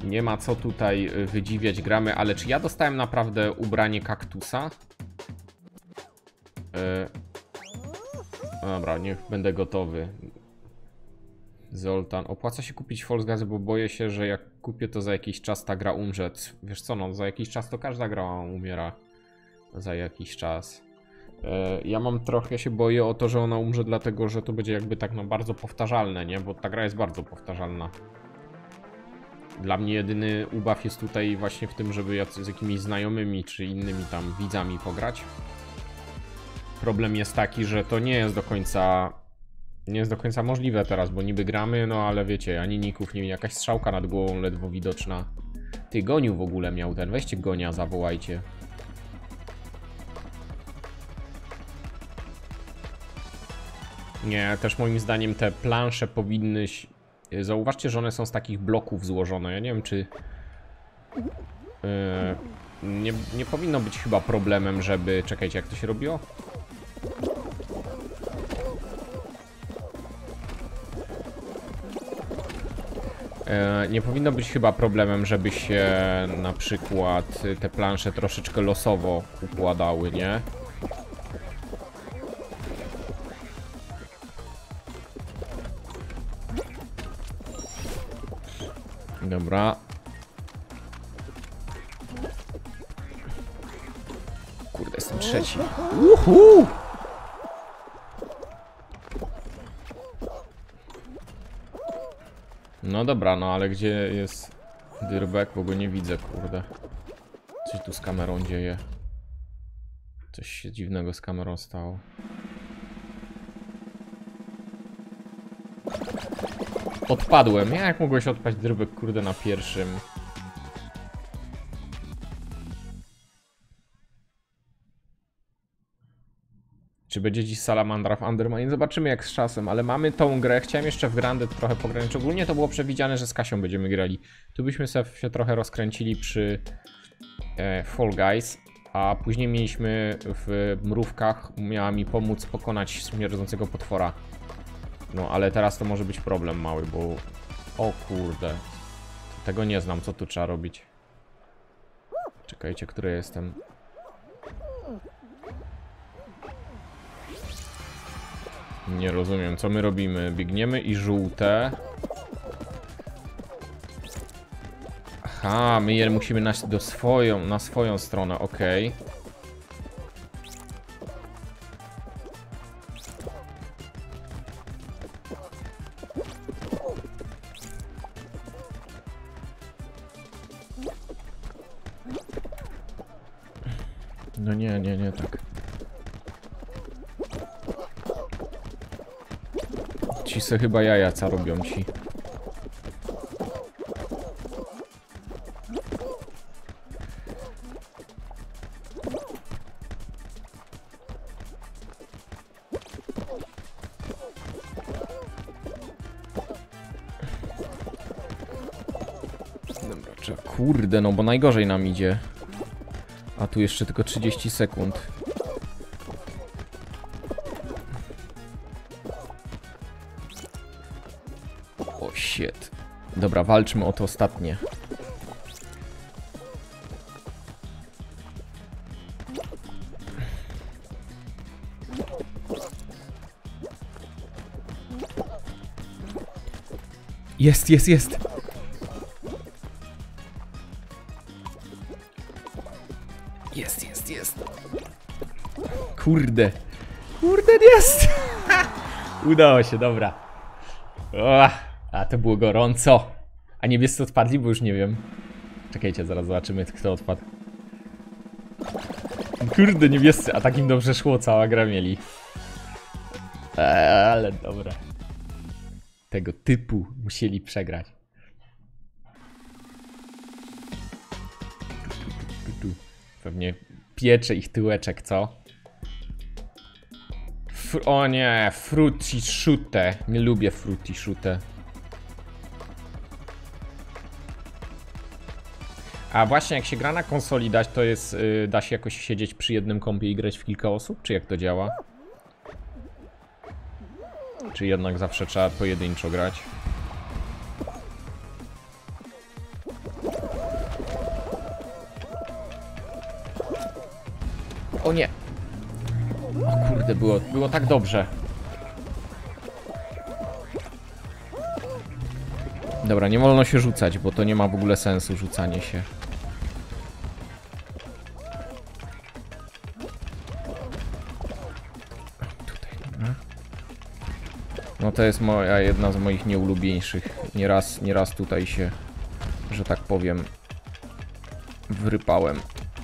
Nie ma co tutaj wydziwiać, gramy, ale czy ja dostałem naprawdę ubranie kaktusa? Dobra, niech będę gotowy. Zoltan. Opłaca się kupić False Guys, bo boję się, że jak kupię, to za jakiś czas ta gra umrze. Wiesz co, no za jakiś czas to każda gra umiera. Za jakiś czas. Ja mam trochę się boję o to, że ona umrze, dlatego że to będzie jakby tak no bardzo powtarzalne, nie? Bo ta gra jest bardzo powtarzalna. Dla mnie jedyny ubaw jest tutaj właśnie w tym, żeby z jakimiś znajomymi czy innymi tam widzami pograć. Problem jest taki, że to nie jest do końca możliwe teraz, bo niby gramy, no ale wiecie, ani ników, nie jakaś strzałka nad głową ledwo widoczna. Ty, Goniu w ogóle miał ten, weźcie Gonia, zawołajcie. Nie, też moim zdaniem te plansze powinny... Zauważcie, że one są z takich bloków złożone, ja nie wiem czy... Nie powinno być chyba problemem, żeby... Czekajcie, jak to się robiło? Nie powinno być chyba problemem, żeby się na przykład te plansze troszeczkę losowo układały, nie? Dobra. Kurde, jestem trzeci. Uhu! No dobra, no ale gdzie jest Dyrbek? Bo go nie widzę, kurde. Coś tu z kamerą dzieje. Coś się dziwnego z kamerą stało. Odpadłem. Jak mogłeś odpaść, Dyrbek, kurde, na pierwszym? Czy będzie dziś salamandra w Undermine? Zobaczymy jak z czasem, ale mamy tą grę. Chciałem jeszcze w Grounded trochę pograć. Ogólnie to było przewidziane, że z Kasią będziemy grali. Tu byśmy sobie się trochę rozkręcili przy Fall Guys, a później mieliśmy w mrówkach, miała mi pomóc pokonać śmierdzącego potwora. No, ale teraz to może być problem mały, bo... O kurde. Tego nie znam, co tu trzeba robić. Czekajcie, który jestem. Nie rozumiem, co my robimy. Biegniemy i żółte. Aha, my je musimy na swoją stronę, okej. No nie tak. Ci se chyba jajaca robią ci. Dobra, kurde, no bo najgorzej nam idzie. A tu jeszcze tylko 30 sekund. O shit. Dobra, walczmy o to ostatnie. Jest. Jest. Kurde, jest! Udało się, dobra. A to było gorąco. A niebiescy odpadli, bo już nie wiem. Czekajcie, zaraz zobaczymy, kto odpadł. Kurde, niebiescy, a takim dobrze szło, cała gra mieli. Ale dobra. Tego typu musieli przegrać. Pewnie piecze ich tyłeczek, co? O nie, frutti shoot'e. Nie lubię frutti shoot'e. A właśnie jak się gra na konsoli to jest, da się jakoś siedzieć przy jednym kompie i grać w kilka osób? Czy jak to działa? Czy jednak zawsze trzeba pojedynczo grać? O nie! O kurde, było tak dobrze. Dobra, nie wolno się rzucać, bo to nie ma w ogóle sensu rzucanie się. Tutaj, dobra. No to jest jedna z moich nieulubieńszych. Nieraz tutaj się, że tak powiem, wrypałem.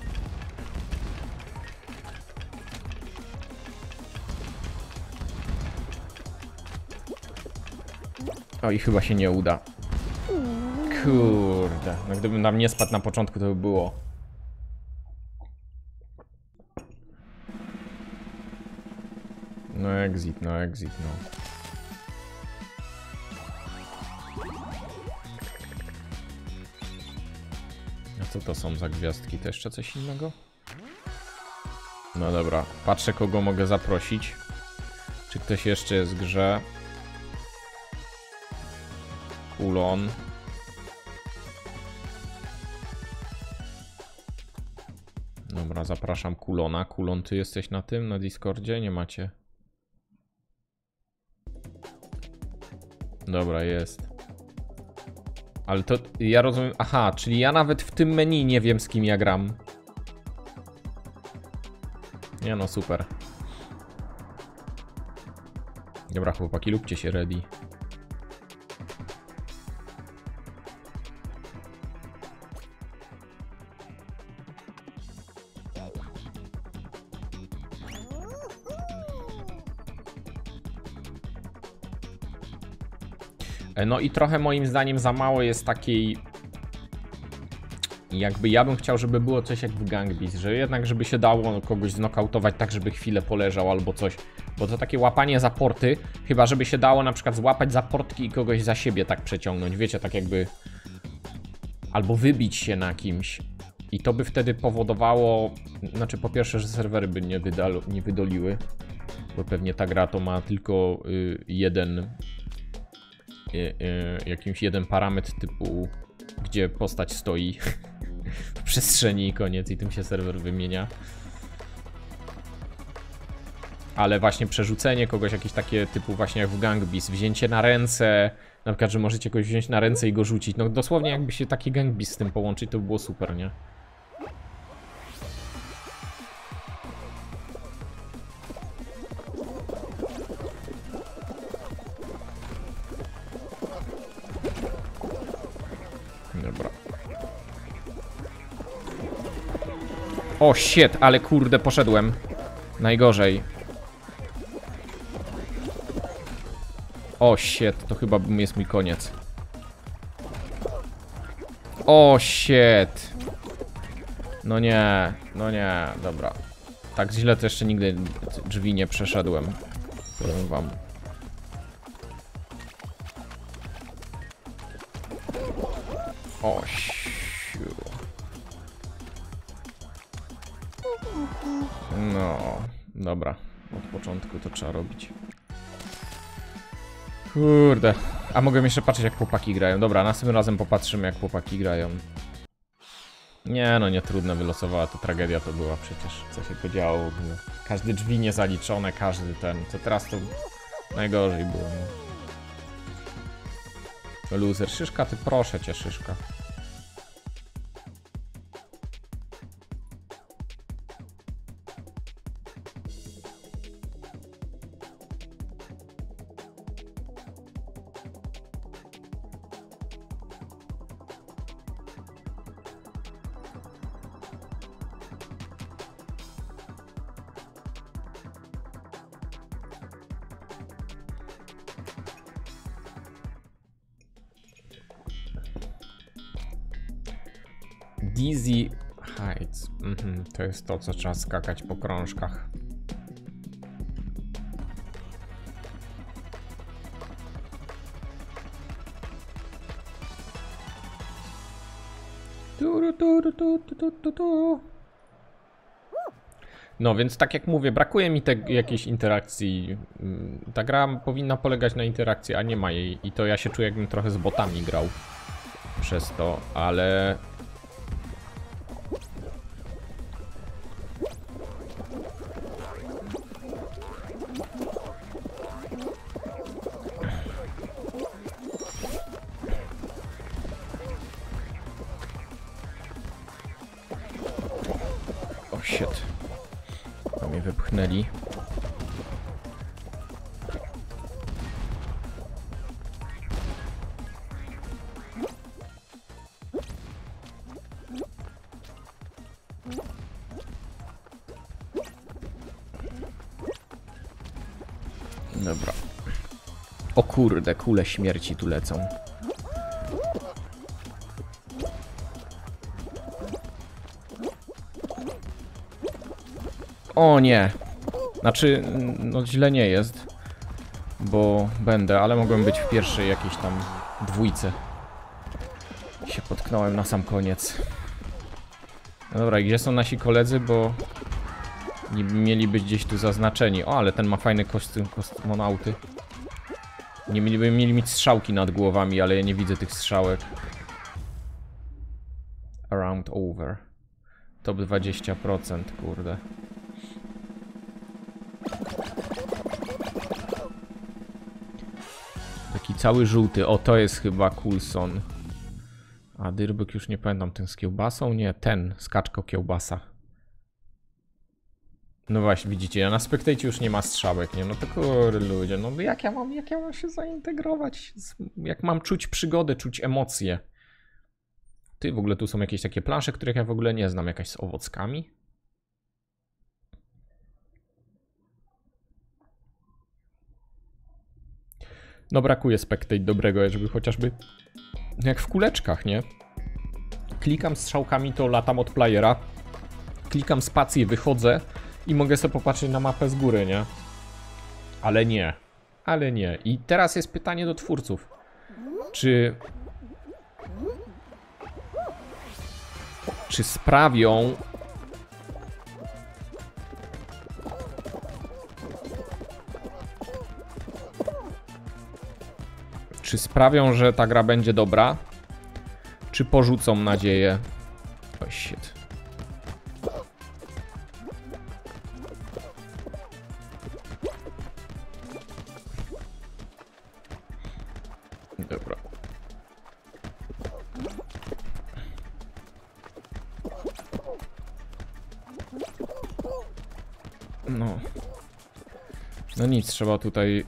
O i chyba się nie uda. Kurde, no gdybym tam nie spadł na początku, to by było. No exit, no. A co to są za gwiazdki? To jeszcze coś innego? No dobra, patrzę, kogo mogę zaprosić. Czy ktoś jeszcze jest w grze? Kulon. Dobra, zapraszam Kulona. Kulon, ty jesteś na tym, na Discordzie? Nie macie. Dobra, jest. Ale to ja rozumiem... Aha, czyli ja nawet w tym menu nie wiem, z kim ja gram. Nie no, super. Dobra, chłopaki, lubcie się ready. No i trochę moim zdaniem za mało jest takiej... Jakby ja bym chciał, żeby było coś jak w Gang Beasts, że jednak żeby się dało kogoś znokautować tak, żeby chwilę poleżał albo coś. Bo to takie łapanie za porty, chyba żeby się dało na przykład złapać za portki i kogoś za siebie tak przeciągnąć, wiecie, tak jakby... Albo wybić się na kimś. I to by wtedy powodowało... Znaczy po pierwsze, że serwery by nie wydoliły. Bo pewnie ta gra to ma tylko jeden parametr typu, gdzie postać stoi w przestrzeni i koniec, i tym się serwer wymienia. Ale właśnie przerzucenie kogoś, jakieś takie typu właśnie jak w Gang Beasts, wzięcie na ręce, na przykład, że możecie kogoś wziąć na ręce i go rzucić, no dosłownie jakby się taki Gang Beasts z tym połączyć, to by było super, nie? Dobra. O shit, ale kurde, poszedłem. Najgorzej. O shit, to chyba jest mój koniec. O shit. No nie, dobra. Tak źle to jeszcze nigdy drzwi nie przeszedłem. Powiem wam. O siu. No, dobra. Od początku to trzeba robić. Kurde. A mogę jeszcze patrzeć, jak chłopaki grają. Dobra, następnym razem popatrzymy, jak chłopaki grają. Nie no, nie trudne, wylosowała, to tragedia to była przecież. Co się podziało. Każde drzwi niezaliczone, każdy ten. Co teraz to najgorzej było. No. Loser. Szyszka, ty proszę cię, Szyszka. Dizzy Heights. To jest to, co trzeba skakać po krążkach. No więc tak jak mówię, brakuje mi jakiejś interakcji. Ta gra powinna polegać na interakcji, a nie ma jej. I to ja się czuję, jakbym trochę z botami grał przez to, ale... shit. To mnie wypchnęli. Dobra. O kurde, kule śmierci tu lecą. O nie. Znaczy, no źle nie jest. Bo będę, ale mogłem być w pierwszej jakiejś tam dwójce. Się potknąłem na sam koniec. No dobra, gdzie są nasi koledzy, bo mieli być gdzieś tu zaznaczeni. O, ale ten ma fajny kostium kosmonauty. Nie mieli mieć strzałki nad głowami, ale ja nie widzę tych strzałek. Around over. Top 20%, kurde. Taki cały żółty. O, to jest chyba Coulson. A Dyrbek już nie pamiętam. Ten z kiełbasą? Nie, ten. Skaczko kiełbasa. No właśnie, widzicie, na Spectacie już nie ma strzałek, nie? No to kurde ludzie, no jak ja mam się zaintegrować? Jak mam czuć przygodę, czuć emocje? Ty, w ogóle tu są jakieś takie plansze, których ja w ogóle nie znam, jakaś z owockami? No brakuje Spectate dobrego, żeby chociażby jak w kuleczkach, nie? Klikam strzałkami, to latam od playera. Klikam spację, wychodzę i mogę sobie popatrzeć na mapę z góry, nie? Ale nie. Ale nie. I teraz jest pytanie do twórców. Czy sprawią... Czy sprawią, że ta gra będzie dobra? Czy porzucą nadzieję? Oh shit. Dobra. No. No nic, trzeba tutaj...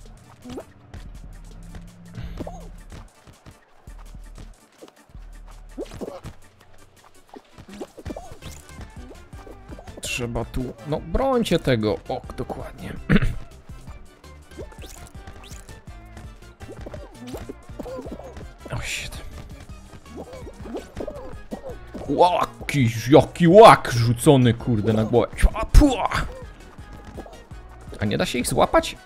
Trzeba tu... No, brońcie tego. O, dokładnie. O, shit. Jaki łak rzucony, kurde, na głowę. A nie da się ich złapać?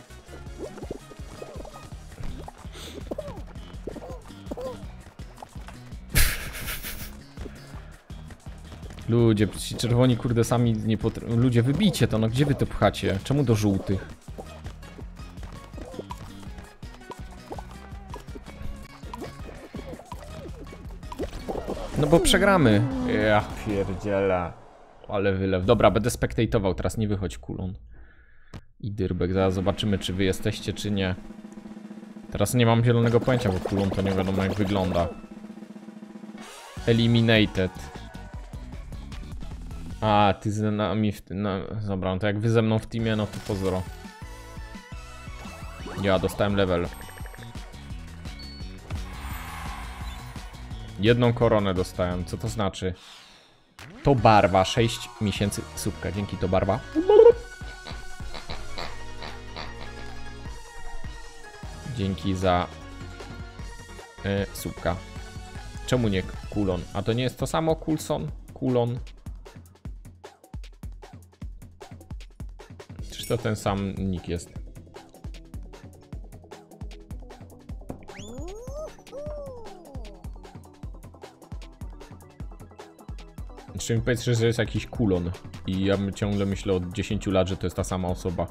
Ludzie, ci czerwoni, kurde, sami nie potrafią. Ludzie, wybijcie to, no gdzie wy to pchacie? Czemu do żółtych? No bo przegramy. Ja pierdzielę. Ale wylew. Dobra, będę spektatował, teraz nie wychodź kulon. I Dyrbek, zaraz zobaczymy, czy wy jesteście, czy nie. Teraz nie mam zielonego pojęcia, bo kulon to nie wiadomo jak wygląda. Eliminated. A, ty z nami w tym... No, dobra, no to jak wy ze mną w teamie, no to pozdro. Ja dostałem level. Jedną koronę dostałem, co to znaczy? To barwa, 6 miesięcy słupka, dzięki to barwa. Dzięki za słupka. Czemu nie kulon? A to nie jest to samo Coulson? Kulon. Czy to ten sam nick jest? Czy mi powiedz, że jest jakiś kulon i ja ciągle myślę od 10 lat, że to jest ta sama osoba.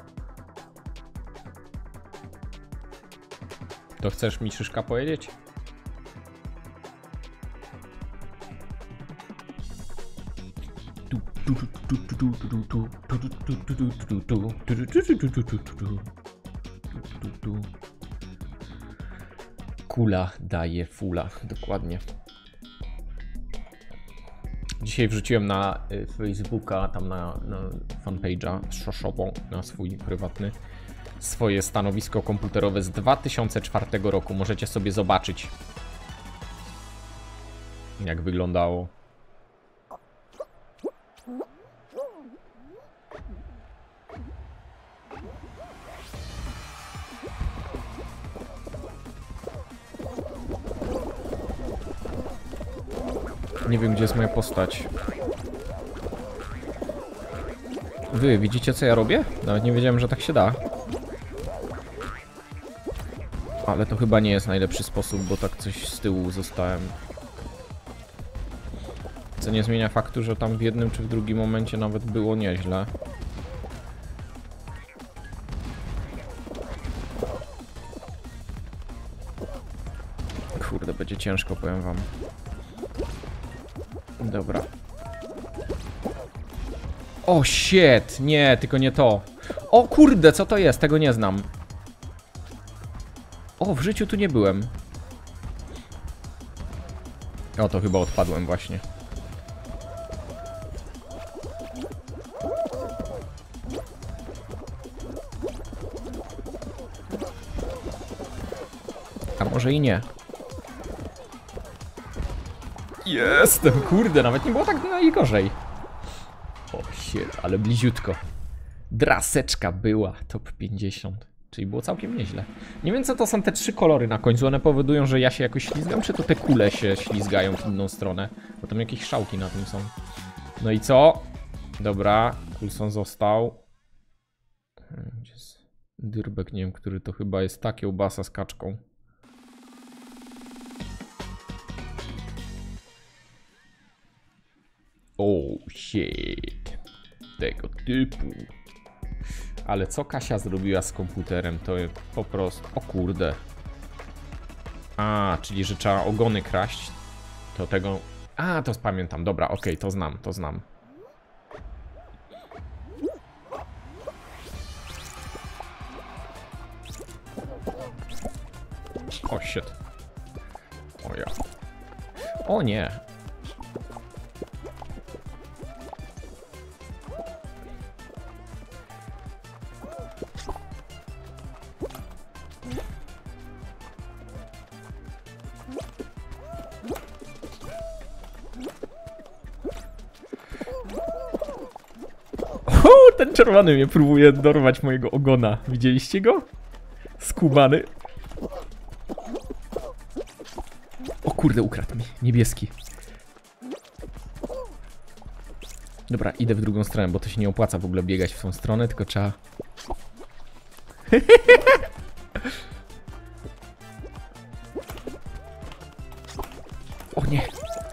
To chcesz mi Szyszka powiedzieć? Kula daje fula, dokładnie. Dzisiaj wrzuciłem na Facebooka, tam na fanpage'a Szoszową, na swój prywatny, swoje stanowisko komputerowe z 2004 roku. Możecie sobie zobaczyć, jak wyglądało. Nie wiem, gdzie jest moja postać. Wy widzicie, co ja robię? Nawet nie wiedziałem, że tak się da. Ale to chyba nie jest najlepszy sposób, bo tak coś z tyłu zostałem. Co nie zmienia faktu, że tam w jednym czy w drugim momencie nawet było nieźle. Kurde, będzie ciężko, powiem wam. Dobra. O, shit! Nie, tylko nie to. O kurde, co to jest? Tego nie znam. O, w życiu tu nie byłem. O, to chyba odpadłem właśnie. A może i nie. Jestem, kurde, nawet nie było tak najgorzej. O shit, ale bliziutko. Draseczka była, top 50. Czyli było całkiem nieźle. Nie wiem, co to są te 3 kolory na końcu. One powodują, że ja się jakoś ślizgam, czy to te kule się ślizgają w inną stronę? Bo tam jakieś szałki na tym są. No i co? Dobra, Coulson został. Gdzie jest dyrbek? Nie wiem, który to chyba jest. Ta kiełbasa z kaczką. Oh shit. Tego typu. Ale co Kasia zrobiła z komputerem, to po prostu... O kurde. A, czyli że trzeba ogony kraść. To tego... A, to pamiętam. Dobra, okej, to znam, to znam. O shit. O ja. O nie. Ten czerwony mnie próbuje dorwać mojego ogona. Widzieliście go? Skubany. O kurde, ukradł mi. Niebieski. Dobra, idę w drugą stronę, bo to się nie opłaca w ogóle biegać w tą stronę, tylko trzeba... O nie.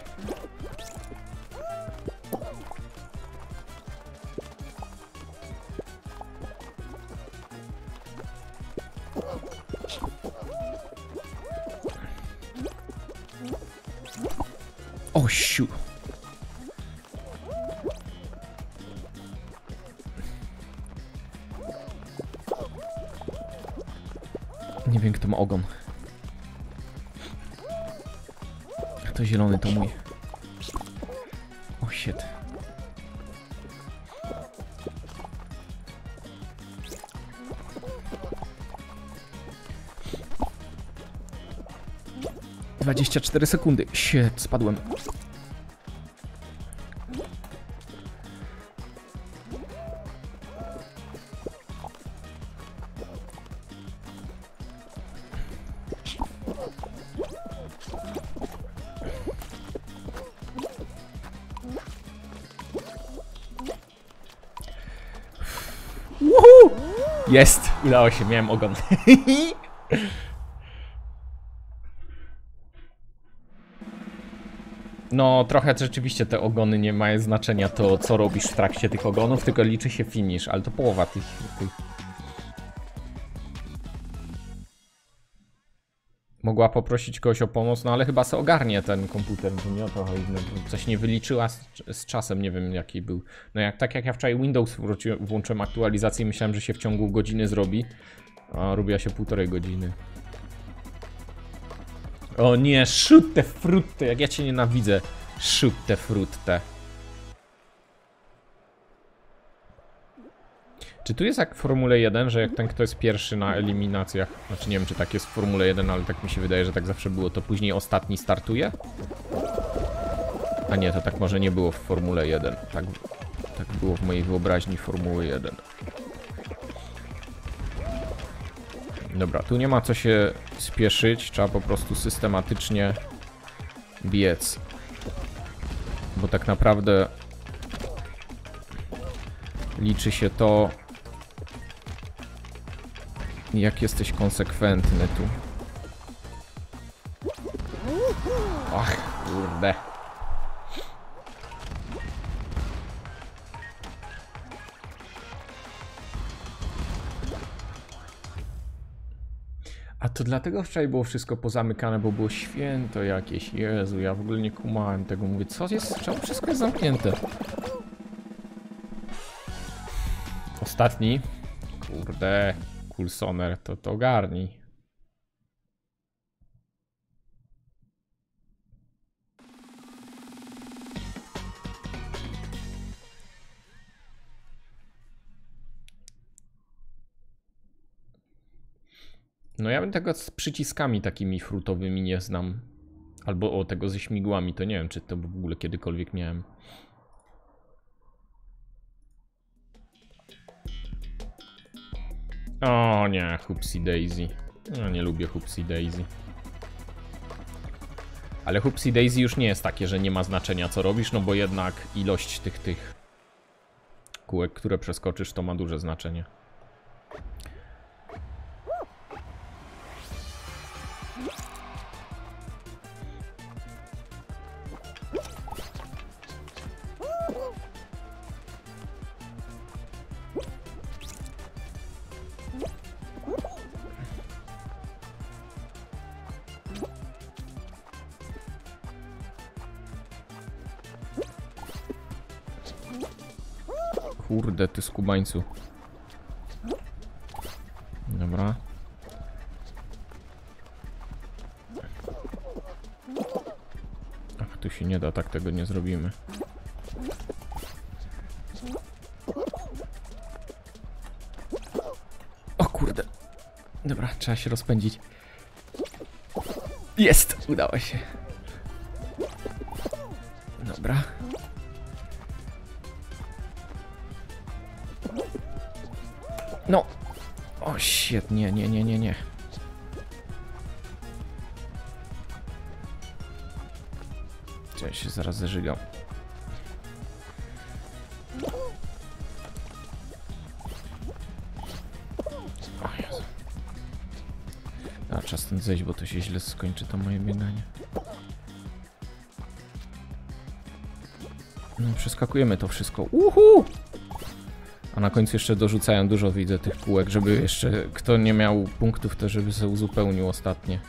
O siu. Nie wiem, kto ma ogon. To zielony to mój. O shit. - 24 sekundy. Shit, spadłem. Jest! Udało się, miałem ogon. No, trochę rzeczywiście te ogony nie mają znaczenia to, co robisz w trakcie tych ogonów, tylko liczy się finish, ale to połowa tych... Mogła poprosić kogoś o pomoc, no ale chyba se ogarnie ten komputer, bo nie o to chodzi. Coś nie wyliczyła z czasem, nie wiem jaki był. No tak jak ja wczoraj Windows włączyłem aktualizację i myślałem, że się w ciągu godziny zrobi, a robiła się 1,5 godziny. O nie, shoot te frutte, jak ja cię nienawidzę. Shoot te frutte. Czy tu jest jak w Formule 1, że jak ten kto jest pierwszy na eliminacjach, znaczy nie wiem czy tak jest w Formule 1, ale tak mi się wydaje, że tak zawsze było, to później ostatni startuje? A nie, to tak może nie było w Formule 1. Tak było w mojej wyobraźni Formuły 1. Dobra, tu nie ma co się spieszyć, trzeba po prostu systematycznie biec. Bo tak naprawdę liczy się to, jak jesteś konsekwentny tu. Ach, kurde. A to dlatego wczoraj było wszystko pozamykane, bo było święto jakieś. Jezu, ja w ogóle nie kumałem tego. Mówię, co jest? Czemu wszystko jest zamknięte? Ostatni. Kurde. Coulsoner, to ogarnij. No ja bym tego z przyciskami takimi frutowymi nie znam. Albo o tego ze śmigłami, to nie wiem, czy to w ogóle kiedykolwiek miałem. O nie, Hoopsie Daisy. No nie lubię Hoopsie Daisy. Ale Hoopsie Daisy już nie jest takie, że nie ma znaczenia co robisz, no bo jednak ilość tych kółek, które przeskoczysz, to ma duże znaczenie. Kurde, ty skubańcu. Dobra. Ach, tu się nie da, tak tego nie zrobimy. O kurde. Dobra, trzeba się rozpędzić. Jest! Udało się. Dobra. No! O shit, nie. Cześć, się zaraz zażygał. O Jezu. A, czas stąd zejść, bo to się źle skończy to moje bieganie. No, przeskakujemy to wszystko. Uhu! A na końcu jeszcze dorzucają dużo, widzę, tych kółek, żeby jeszcze kto nie miał punktów, to żeby sobie uzupełnił ostatnie.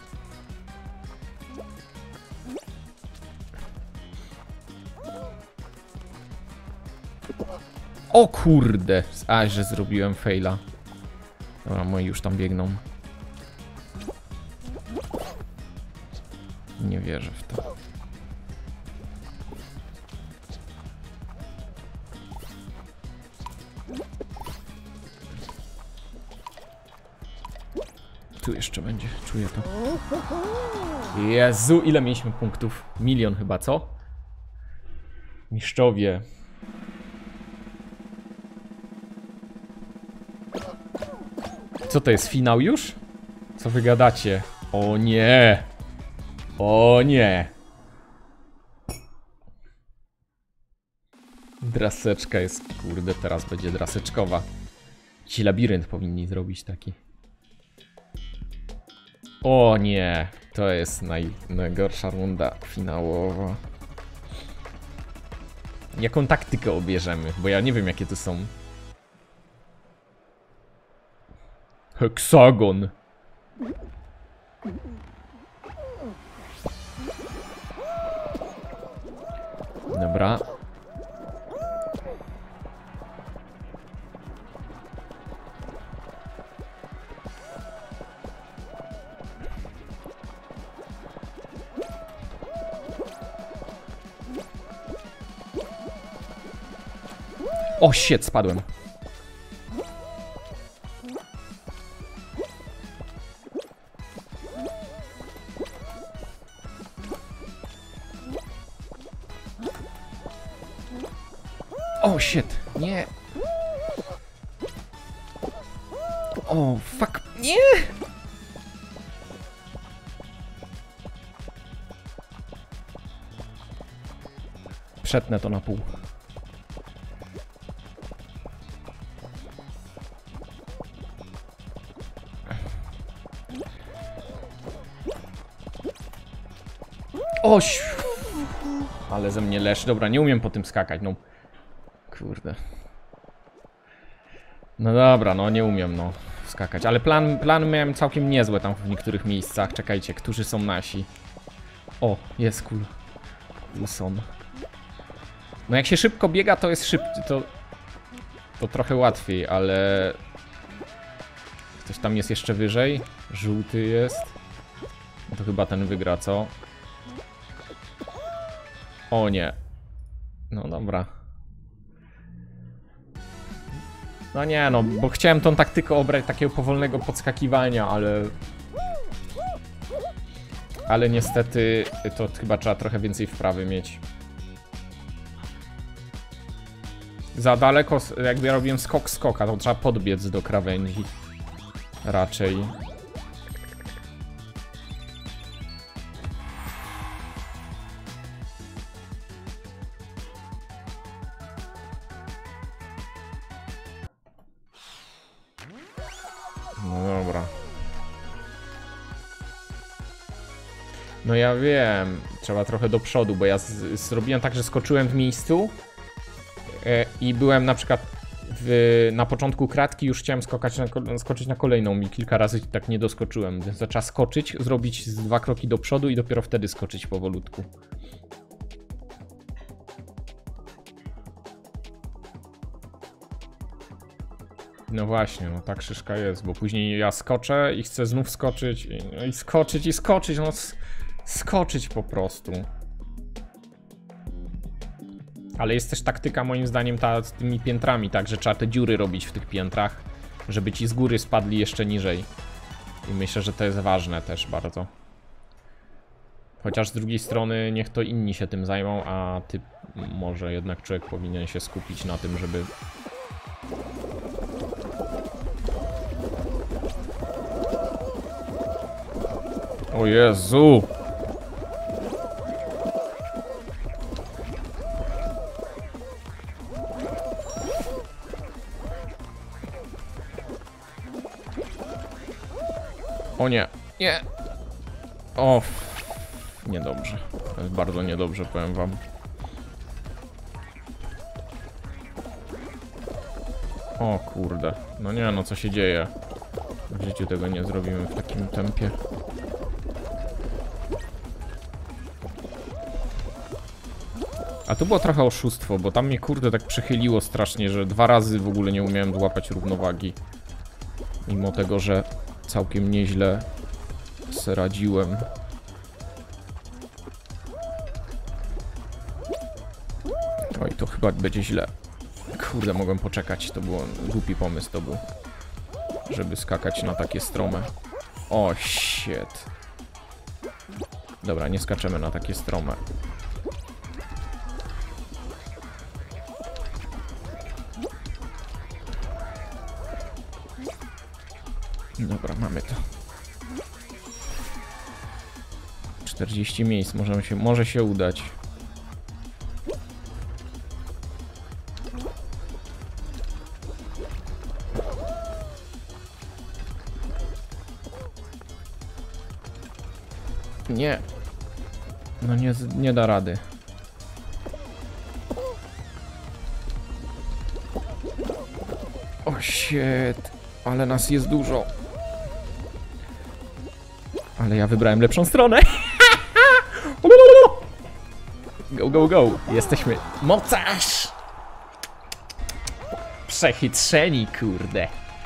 O kurde! A, że zrobiłem faila. Dobra, moi już tam biegną. Nie wierzę w to. Tu jeszcze będzie, czuję to. Jezu, ile mieliśmy punktów? 1 000 000 chyba, co? Mistrzowie. Co to jest, finał już? Co wy gadacie? O nie! O nie! Draseczka jest, kurde, teraz będzie draseczkowa. Ci labirynt powinni zrobić taki. O nie, to jest najgorsza runda finałowa. Jaką taktykę obierzemy? Bo ja nie wiem, jakie to są. Heksagon. Dobra. O shit, spadłem. O, shit. Nie. O, fuck. Nie. Przetnę to na pół. Oś! Ale ze mnie leż. Dobra, nie umiem po tym skakać, no. Kurde. No dobra, no nie umiem, no, skakać. Ale plan miałem całkiem niezłe tam w niektórych miejscach. Czekajcie, którzy są nasi. O, jest Coulson. No jak się szybko biega, to jest szybciej, to trochę łatwiej, ale... Ktoś tam jest jeszcze wyżej. Żółty jest. No to chyba ten wygra, co? O nie. No dobra. No nie no, bo chciałem tą taktykę obrać takiego powolnego podskakiwania, ale niestety to chyba trzeba trochę więcej wprawy mieć. Za daleko, jakby ja robiłem skok-skoka, to trzeba podbiec do krawędzi. Raczej. No dobra. No ja wiem, trzeba trochę do przodu, bo ja zrobiłem tak, że skoczyłem w miejscu i byłem na przykład na początku kratki, już chciałem skoczyć na kolejną i kilka razy tak nie doskoczyłem, więc trzeba skoczyć, zrobić 2 kroki do przodu i dopiero wtedy skoczyć powolutku. No właśnie, no tak szyszka jest, bo później ja skoczę i chcę znów skoczyć i skoczyć, no skoczyć po prostu. Ale jest też taktyka moim zdaniem z tymi piętrami, tak, że trzeba te dziury robić w tych piętrach, żeby ci z góry spadli jeszcze niżej. I myślę, że to jest ważne też bardzo. Chociaż z drugiej strony niech to inni się tym zajmą, a ty może jednak człowiek powinien się skupić na tym, żeby... O Jezu! O nie, nie! O, niedobrze. To jest bardzo niedobrze, powiem wam. O kurde, no nie no, co się dzieje? W życiu tego nie zrobimy w takim tempie. A tu było trochę oszustwo, bo tam mnie kurde tak przychyliło strasznie, że 2 razy w ogóle nie umiałem złapać równowagi. Mimo tego, że całkiem nieźle se radziłem. Oj, to chyba będzie źle. Kurde, mogłem poczekać, to był głupi pomysł to był. Żeby skakać na takie strome. O, shit. Dobra, nie skaczemy na takie strome. Dobra, mamy to. 40 miejsc, może się udać. Nie. No nie da rady. O shit. Ale nas jest dużo. Ale ja wybrałem lepszą stronę. Go, go, go. Jesteśmy mocarz. Przechytrzeni, kurde.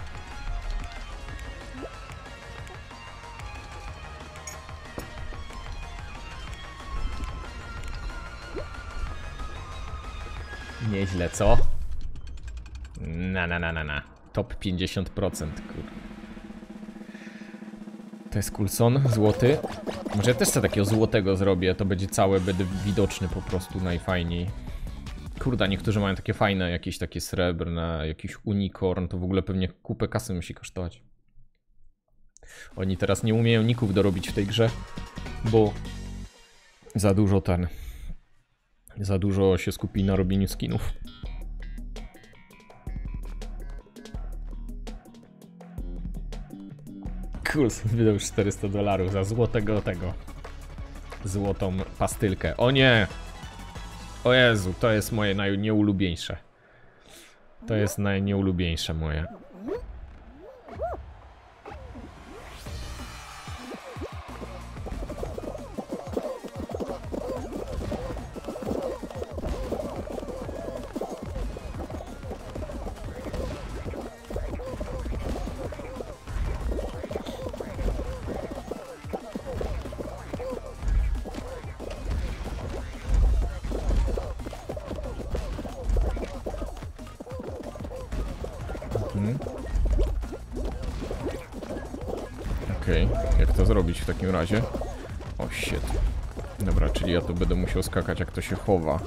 Nieźle, co? Na. Top 50%, kurde. To jest Coulson, złoty. Może ja też sobie takiego złotego zrobię, to będzie całe, będę widoczny po prostu najfajniej. Kurde, niektórzy mają takie fajne, jakieś takie srebrne, jakiś unicorn, to w ogóle pewnie kupę kasy musi kosztować. Oni teraz nie umieją ników dorobić w tej grze, bo za dużo się skupi na robieniu skinów. Coulson wydał $400 za złotą pastylkę. O nie! O Jezu, to jest moje najnieulubieńsze. To jest najnieulubieńsze moje. Okej, jak to zrobić w takim razie? O shit. Dobra, czyli ja tu będę musiał skakać, jak to się chowa.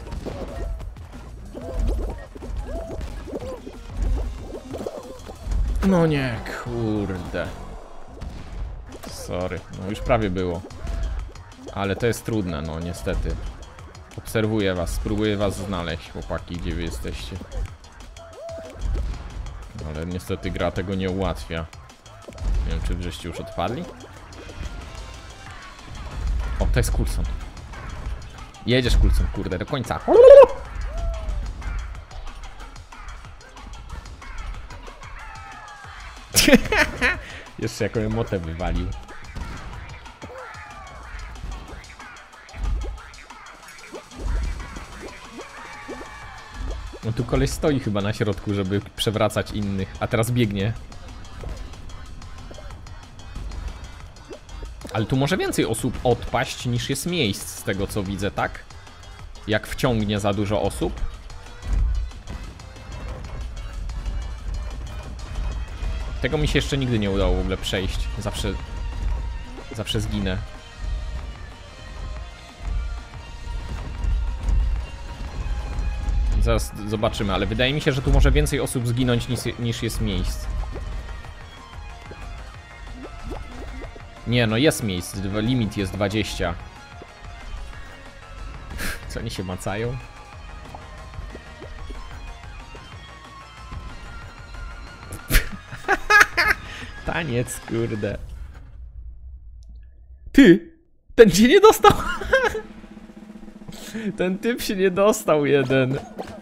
No nie, kurde. Sorry, no już prawie było. Ale to jest trudne, no niestety. Obserwuję was, spróbuję was znaleźć, chłopaki, gdzie wy jesteście. Ale niestety gra tego nie ułatwia. Nie wiem, czy wreszcie już odpadli? O, to jest Coulson. Jedziesz, Coulson, kurde, do końca. Jeszcze jakąś motę wywalił. No tu koleś stoi chyba na środku, żeby przewracać innych, a teraz biegnie. Ale tu może więcej osób odpaść niż jest miejsc, z tego co widzę, tak? Jak wciągnie za dużo osób. Tego mi się jeszcze nigdy nie udało w ogóle przejść. Zawsze zginę. Zaraz zobaczymy, ale wydaje mi się, że tu może więcej osób zginąć niż jest miejsc. Nie, no jest miejsc. Limit jest 20. Co oni się macają? Taniec, kurde. Ty! Ten się nie dostał! Ten typ się nie dostał jeden.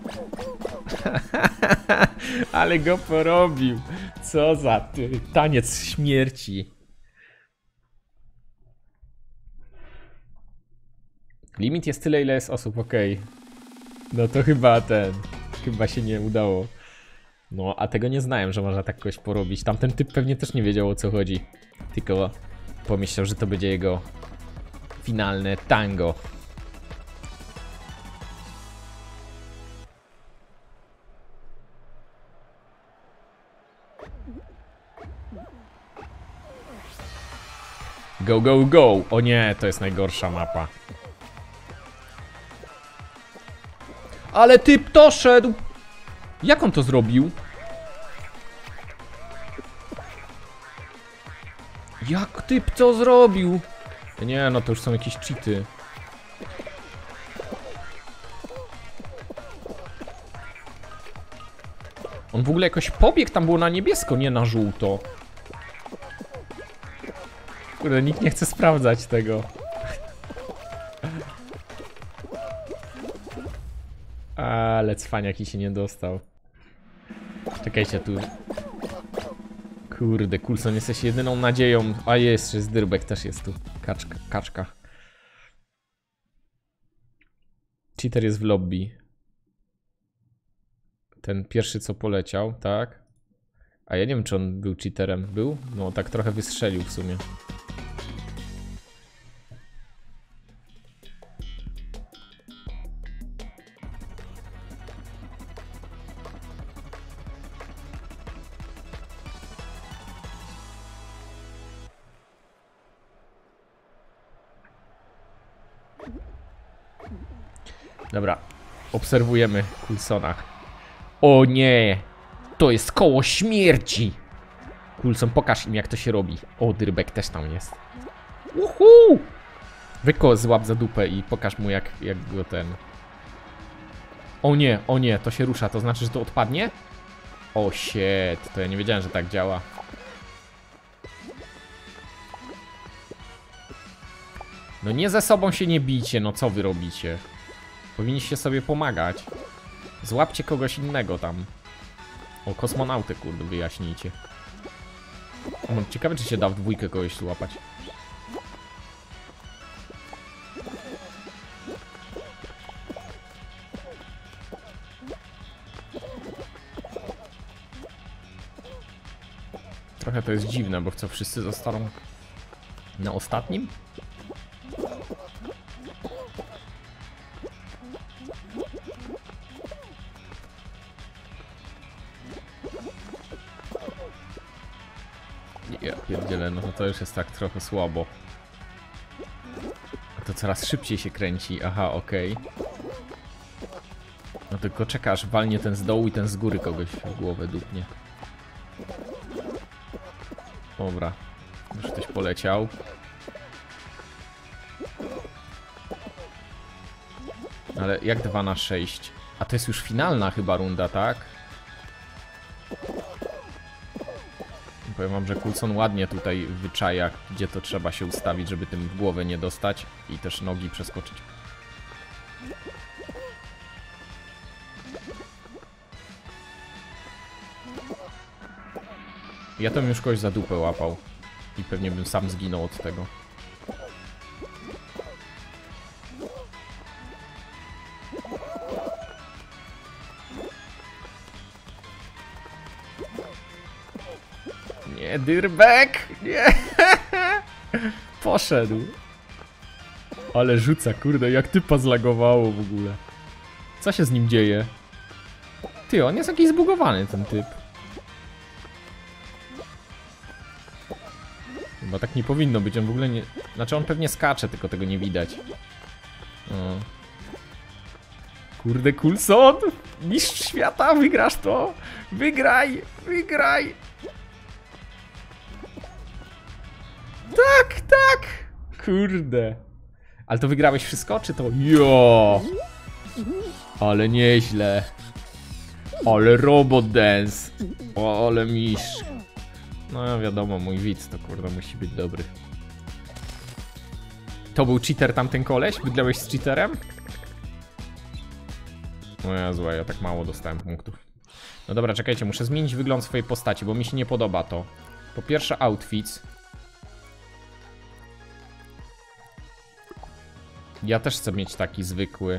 Ale go porobił. Co za ty. Taniec śmierci. Limit jest tyle, ile jest osób, okej. No to chyba się nie udało. No, a tego nie znałem, że można tak kogoś porobić. Tamten typ pewnie też nie wiedział, o co chodzi. Tylko pomyślał, że to będzie jego finalne tango. Go, go, go! O nie, to jest najgorsza mapa. Ale typ doszedł! Jak on to zrobił? Jak typ to zrobił? Nie, no to już są jakieś cheaty. On w ogóle jakoś pobiegł, tam było na niebiesko, nie na żółto. Kurde, nikt nie chce sprawdzać tego. Ale cwaniaki się nie dostał. Czekajcie tu. Kurde, Coulson, jesteś jedyną nadzieją. A jeszcze z Dyrbek też jest tu. Kaczka. Cheater jest w lobby. Ten pierwszy co poleciał, tak? A ja nie wiem, czy on był cheaterem. Był? No tak trochę wystrzelił w sumie. Dobra. obserwujemy Coulsona. O nie! To jest koło śmierci! Coulson, pokaż im jak to się robi. O, Dyrbek też tam jest. Uhu! Wyko złap za dupę i pokaż mu jak go ten... O nie, to się rusza, to znaczy, że to odpadnie? O shit, to ja nie wiedziałem, że tak działa. No nie ze sobą się nie bijcie, no co wy robicie? Powinniście sobie pomagać. Złapcie kogoś innego tam. O, kosmonautę, kurde, wyjaśnijcie. O, ciekawe, czy się da w dwójkę kogoś złapać. Trochę to jest dziwne, bo co, wszyscy zostaną na ostatnim? Ja pierdzielę, no to już jest tak trochę słabo. A to coraz szybciej się kręci, aha, okej. No tylko czekasz, walnie ten z dołu i ten z góry kogoś w głowę dupnie. Dobra, już ktoś poleciał. Ale jak 2 na 6? A to jest już finalna chyba runda, tak? Powiem wam, że Coulson ładnie tutaj wyczaja, gdzie to trzeba się ustawić, żeby tym w głowę nie dostać i też nogi przeskoczyć. Ja to bym już kogoś za dupę łapał i pewnie bym sam zginął od tego. Nie, Dyrbek! Nie! Poszedł. Ale rzuca, kurde, jak typa zlagowało w ogóle. Co się z nim dzieje? Ty, on jest jakiś zbugowany, ten typ. Chyba tak nie powinno być, on w ogóle nie... Znaczy on pewnie skacze, tylko tego nie widać. O. Kurde, Coulson! Mistrz świata, wygrasz to! Wygraj! Wygraj! Tak, tak! Kurde. Ale to wygrałeś wszystko, czy to... Jo! Ale nieźle. Ale robot dance. O, ale mistrz. No wiadomo, mój widz to kurde musi być dobry. To był cheater tamten koleś? Wygrałeś z cheaterem? No ja złe, ja tak mało dostałem punktów. No dobra, czekajcie, muszę zmienić wygląd swojej postaci, bo mi się nie podoba to. Po pierwsze outfits. Ja też chcę mieć taki zwykły.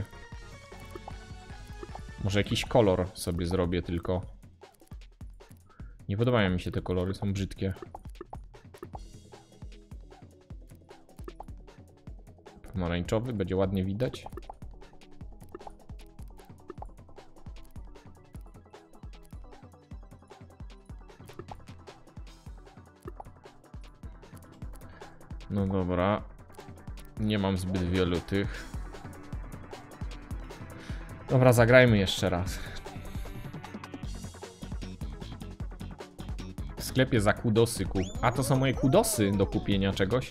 Może jakiś kolor sobie zrobię tylko. Nie podobają mi się te kolory, są brzydkie. Pomarańczowy, będzie ładnie widać. No dobra. Nie mam zbyt wielu tych. Dobra, zagrajmy jeszcze raz. W sklepie za kudosy kup. A to są moje kudosy do kupienia czegoś.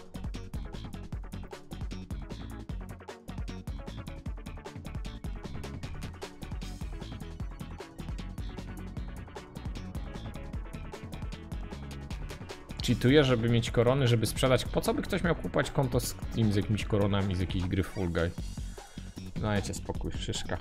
Cheatuję, żeby mieć korony, żeby sprzedać. Po co by ktoś miał kupować konto z jakimiś koronami z jakiejś gry Fall Guy? Dajcie spokój, szyszka.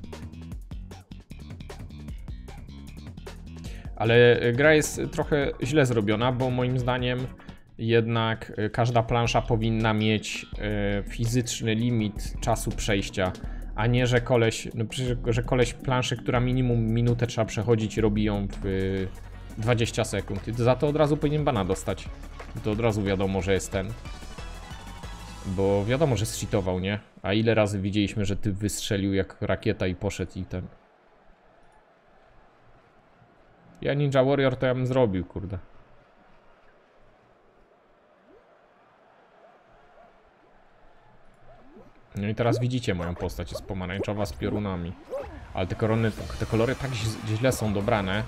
Ale gra jest trochę źle zrobiona, bo moim zdaniem jednak każda plansza powinna mieć fizyczny limit czasu przejścia, a nie, że koleś, no przecież, że koleś planszy, która minimum minutę trzeba przechodzić, robi ją w 20 sekund. I za to od razu powinien bana dostać. To od razu wiadomo, że jest ten. Bo wiadomo, że zcheatował, nie? A ile razy widzieliśmy, że ty wystrzelił jak rakieta i poszedł i ten. Ja Ninja Warrior to ja bym zrobił, kurde. No i teraz widzicie moją postać, jest pomarańczowa z piorunami. Ale te kolory tak źle są dobrane.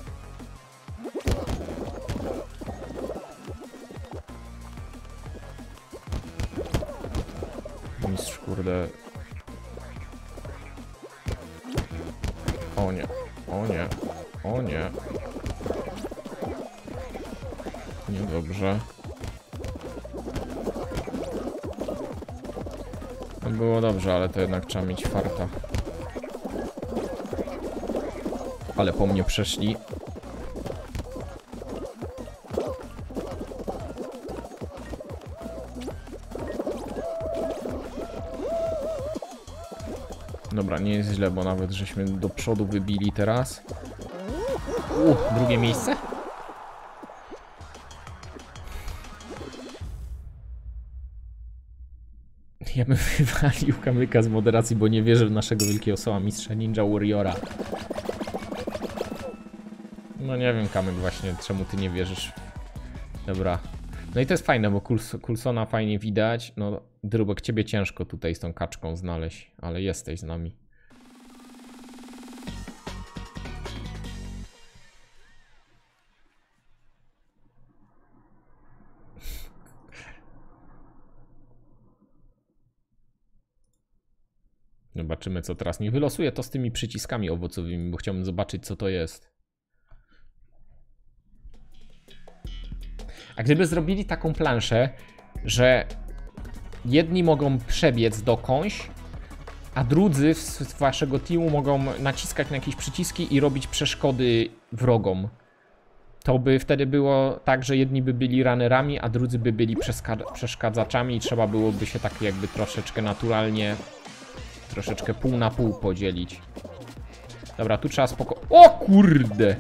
Mistrz, kurde. O nie, o nie, o nie. Niedobrze. No było dobrze, ale to jednak trzeba mieć farta. Ale po mnie przeszli. Dobra, nie jest źle, bo nawet żeśmy do przodu wybili teraz. Drugie miejsce? Ja bym wywalił kamyka z moderacji, bo nie wierzę w naszego wielkiego soła mistrza Ninja Warriora. No nie wiem, kamyk, właśnie czemu ty nie wierzysz. Dobra. No i to jest fajne, bo Coulsona fajnie widać. No, Drubek, ciebie ciężko tutaj z tą kaczką znaleźć, ale jesteś z nami. Zobaczymy, co teraz mi wylosuje to z tymi przyciskami owocowymi, bo chciałbym zobaczyć, co to jest. A gdyby zrobili taką planszę, że jedni mogą przebiec dokądś, a drudzy z waszego teamu mogą naciskać na jakieś przyciski i robić przeszkody wrogom, to by wtedy było tak, że jedni by byli runnerami, a drudzy by byli przeszkadzaczami i trzeba byłoby się tak jakby troszeczkę naturalnie, troszeczkę pół na pół podzielić. Dobra, tu trzeba O kurde!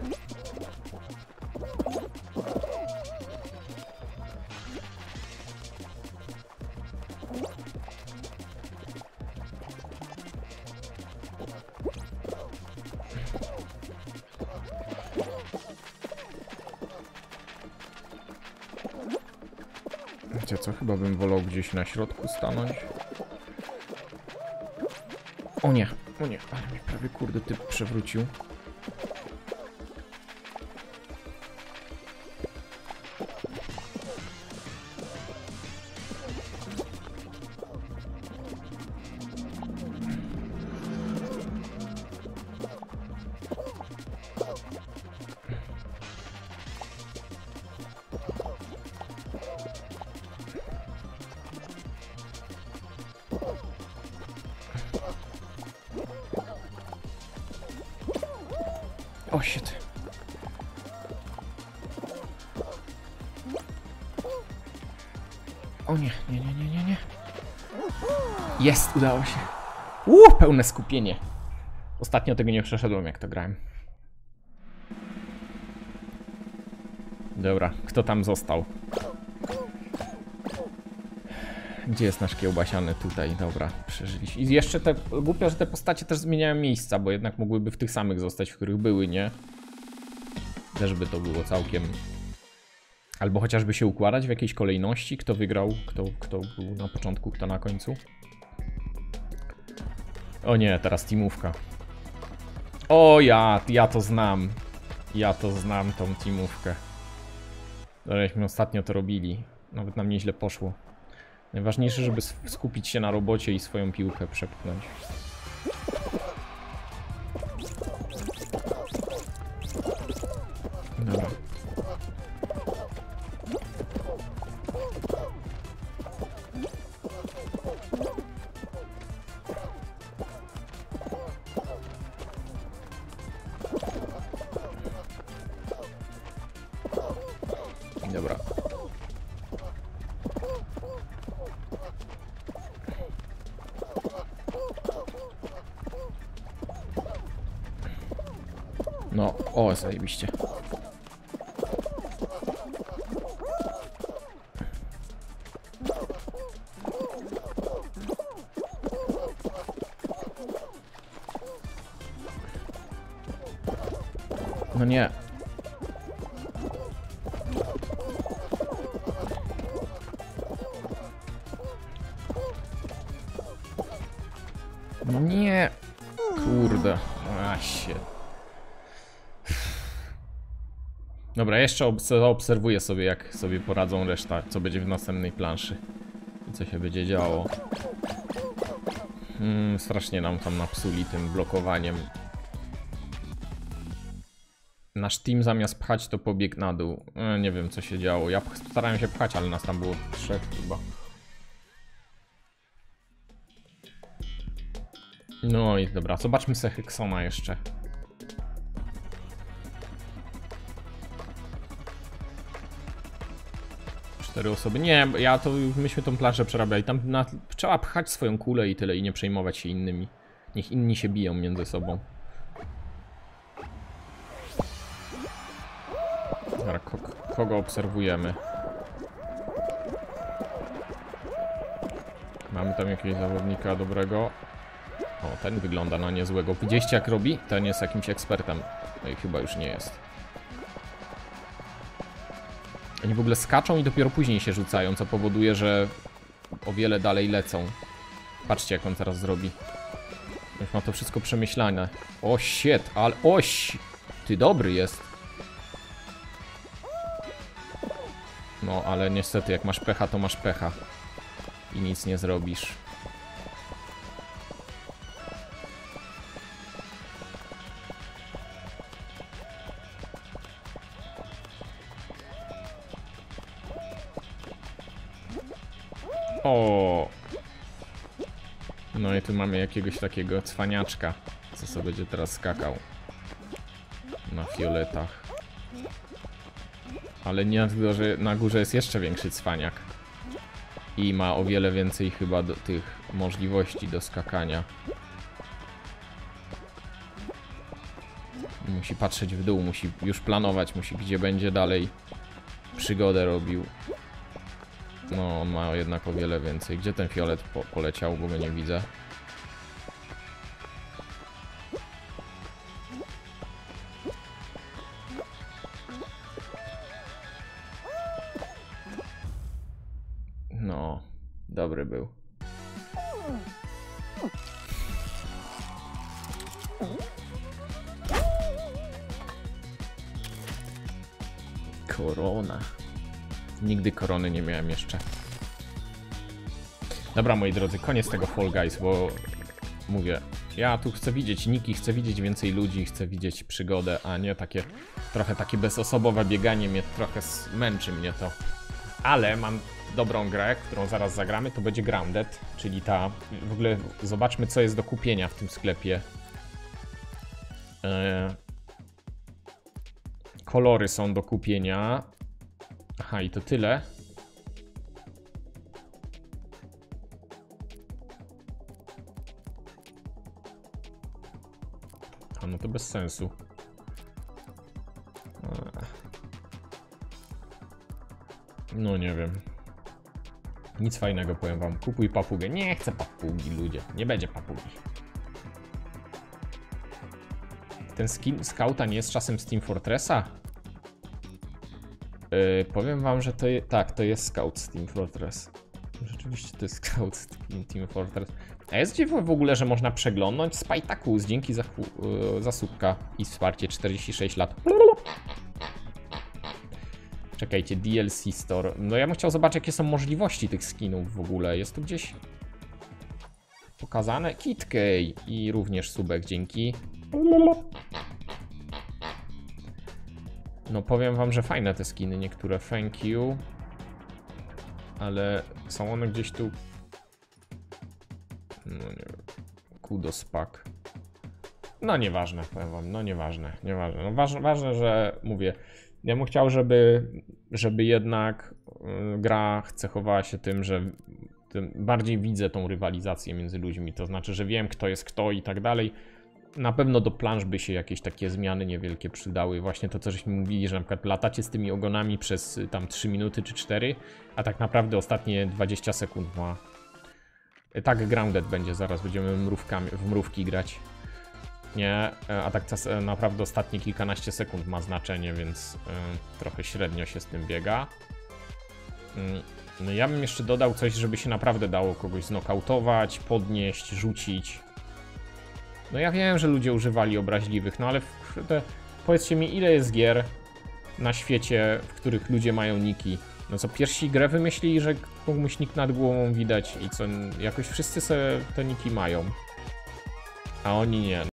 Wiecie co, chyba bym wolał gdzieś na środku stanąć. O nie, ale mnie prawie kurde typ przewrócił. O shit. O nie. Jest, udało się. Pełne skupienie. Ostatnio tego nie przeszedłem, jak to grałem. Dobra, kto tam został? Gdzie jest nasz kiełbasiany? Tutaj, dobra, przeżyliśmy. I jeszcze te, głupio, że te postacie też zmieniają miejsca, bo jednak mogłyby w tych samych zostać, w których były, nie? Też by to było całkiem... Albo chociażby się układać w jakiejś kolejności, kto wygrał, kto był na początku, kto na końcu. O nie, teraz teamówka. O ja to znam. Ja to znam, tą teamówkę. Żeśmy ostatnio to robili. Nawet nam nieźle poszło. Najważniejsze, żeby skupić się na robocie i swoją piłkę przepchnąć. Dobra. Dobra. No, o, zajebiście. No nie. No nie! Kurde. Się. Dobra, jeszcze zaobserwuję sobie, jak sobie poradzą reszta, co będzie w następnej planszy. I co się będzie działo. Strasznie nam tam napsuli tym blokowaniem. Nasz team zamiast pchać to pobiegł na dół. Nie wiem, co się działo. Ja starałem się pchać, ale nas tam było 3 chyba. No i dobra, zobaczmy se Heksona jeszcze. Cztery osoby. Nie, myśmy tą planszę przerabiali. Tam trzeba pchać swoją kulę i tyle, i nie przejmować się innymi. Niech inni się biją między sobą. Dobra, kogo obserwujemy? Mamy tam jakiegoś zawodnika dobrego. O, ten wygląda na niezłego. Widzieliście, jak robi? Ten jest jakimś ekspertem. No i chyba już nie jest. Oni w ogóle skaczą i dopiero później się rzucają, co powoduje, że o wiele dalej lecą. Patrzcie, jak on teraz zrobi. Już ma to wszystko przemyślane. O shit, ale oś! Ty dobry jest. No, ale niestety, jak masz pecha, to masz pecha. I nic nie zrobisz. O. No i tu mamy jakiegoś takiego cwaniaczka, co sobie będzie teraz skakał na fioletach. Ale nie na górze jest jeszcze większy cwaniak. I ma o wiele więcej chyba tych możliwości do skakania. Musi patrzeć w dół, musi już planować, gdzie będzie dalej przygodę robił. No, on ma jednak o wiele więcej. Gdzie ten fiolet poleciał, bo go nie widzę. No, dobry był. Korona. Nigdy korony nie miałem jeszcze. Dobra, moi drodzy, koniec tego Fall Guys, bo mówię, ja tu chcę widzieć niki, chcę widzieć więcej ludzi, chcę widzieć przygodę, a nie trochę takie bezosobowe bieganie mnie trochę męczy mnie to. Ale mam dobrą grę, którą zaraz zagramy, to będzie Grounded, czyli w ogóle zobaczmy, co jest do kupienia w tym sklepie. Kolory są do kupienia. Aha, i to tyle. A no to bez sensu. No nie wiem. Nic fajnego, powiem wam. Kupuj papugę. Nie chcę papugi, ludzie. Nie będzie papugi. Ten skin Scouta nie jest czasem z Team Fortressa? Powiem wam, że to jest... Tak, to jest Scout z Team Fortress. Rzeczywiście to jest Scout z Team Fortress. A jest dziwne w ogóle, że można przeglądnąć Spytakus. Dzięki za słupka i wsparcie 46 lat. Czekajcie, DLC Store. No ja bym chciał zobaczyć, jakie są możliwości tych skinów w ogóle. Jest tu gdzieś pokazane? KitKey i również subek, dzięki. No powiem wam, że fajne te skiny, niektóre, thank you. Ale są one gdzieś tu... No nie wiem. Kudos pack. No nieważne, powiem wam, no nieważne. No ważne, że mówię, ja bym chciał, żeby jednak gra cechowała się tym, że bardziej widzę tą rywalizację między ludźmi, to znaczy, że wiem, kto jest kto i tak dalej. Na pewno do plansz by się jakieś takie zmiany niewielkie przydały. Właśnie to, co żeśmy mówili, że na przykład latacie z tymi ogonami przez tam 3 minuty czy 4, a tak naprawdę ostatnie 20 sekund ma. Tak, Grounded będzie zaraz, będziemy w mrówki grać. Nie, a tak naprawdę ostatnie kilkanaście sekund ma znaczenie, więc trochę średnio się z tym biega. No ja bym jeszcze dodał coś, żeby się naprawdę dało kogoś znokautować, podnieść, rzucić. No ja wiem, że ludzie używali obraźliwych, no ale powiedzcie mi, ile jest gier na świecie, w których ludzie mają niki? No co, pierwsi grę wymyślili, że komuś nick nad głową widać i co, jakoś wszyscy sobie te niki mają. A oni nie.